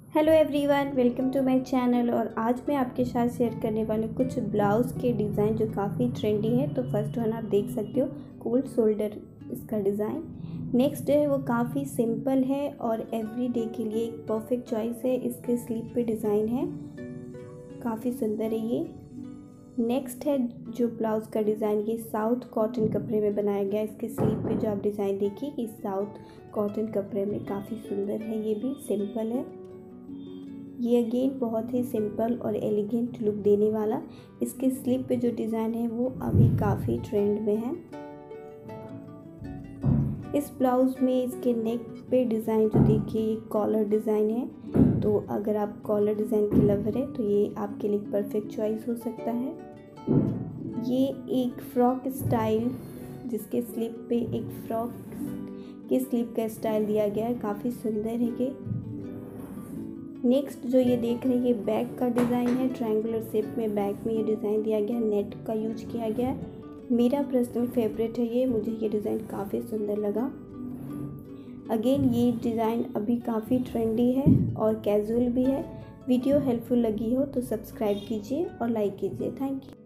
Hello everyone, welcome to my channel. और आज मैं आपके साथ शेयर करने वाली कुछ ब्लाउज़ के डिज़ाइन जो काफ़ी ट्रेंडी है। तो फर्स्ट वन आप देख सकते हो, कोल्ड शोल्डर इसका डिज़ाइन। नेक्स्ट है वो काफ़ी सिंपल है और एवरीडे के लिए एक परफेक्ट चॉइस है। इसके स्लीव पे डिज़ाइन है, काफ़ी सुंदर है ये। नेक्स्ट है जो ब्लाउज़ का डिज़ाइन, ये साउथ कॉटन कपड़े में बनाया गया। इसके स्लीव पे जो आप डिज़ाइन देखिए कि साउथ कॉटन कपड़े में काफ़ी सुंदर है, ये भी सिंपल है। ये अगेन बहुत ही सिंपल और एलिगेंट लुक देने वाला। इसके स्लीव पे जो डिज़ाइन है वो अभी काफ़ी ट्रेंड में है। इस ब्लाउज़ में इसके नेक पे डिज़ाइन जो देखिए ये कॉलर डिज़ाइन है। तो अगर आप कॉलर डिज़ाइन के लवर है तो ये आपके लिए परफेक्ट चॉइस हो सकता है। ये एक फ्रॉक स्टाइल, जिसके स्लीव पे एक फ्रॉक के स्लीव का स्टाइल दिया गया है, काफ़ी सुंदर है ये। नेक्स्ट जो ये देख रहे हैं ये बैक का डिज़ाइन है। ट्रायंगुलर शेप में बैक में ये डिज़ाइन दिया गया है, नेट का यूज किया गया है। मेरा पर्सनल फेवरेट है ये, मुझे ये डिज़ाइन काफ़ी सुंदर लगा। अगेन ये डिज़ाइन अभी काफ़ी ट्रेंडी है और कैजुअल भी है। वीडियो हेल्पफुल लगी हो तो सब्सक्राइब कीजिए और लाइक कीजिए। Thank you.